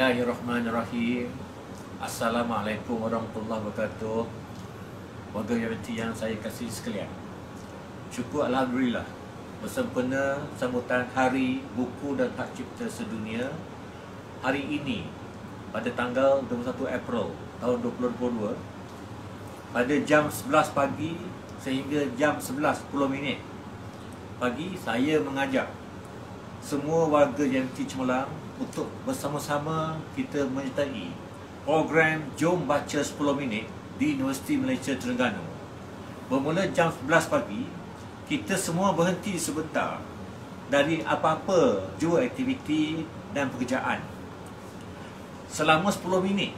Bismillahirrahmanirrahim. Assalamualaikum warahmatullahi wabarakatuh. Warga YBhg yang saya kasih sekalian, syukur Alhamdulillah bersempena sambutan Hari Buku dan Hak Cipta Sedunia hari ini pada tanggal 21 April tahun 2022 pada jam 11 pagi sehingga jam 11.10 pagi. Saya mengajak semua warga YBhg Cemerlang untuk bersama-sama kita menyertai program Jom Baca 10 Minit di Universiti Malaysia Terengganu. Bermula jam 11 pagi, kita semua berhenti sebentar dari apa-apa jua aktiviti dan pekerjaan selama 10 minit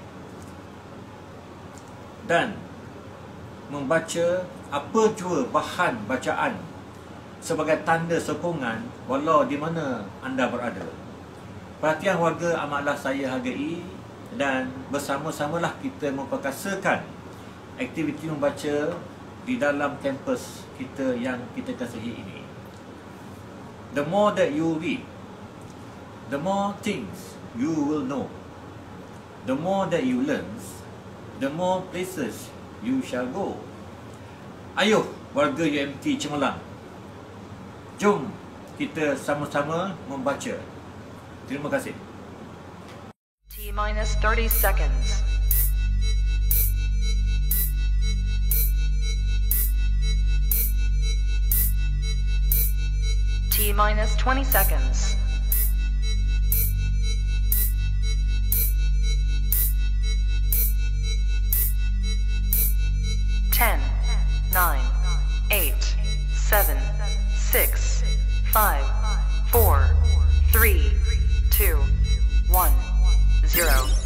dan membaca apa jua bahan bacaan sebagai tanda sokongan walau di mana anda berada. Perhatian warga amatlah saya hargai dan bersama-samalah kita memperkasakan aktiviti membaca di dalam kampus kita yang kita kasihi ini. The more that you read, the more things you will know. The more that you learn, the more places you shall go. Ayuh warga UMT Cemerlang, jom kita sama-sama membaca. Terima kasih. T-30 seconds. T-20 seconds. 10, 9, 8, 7, 6, 5, 4, 3, 2, 1, 0.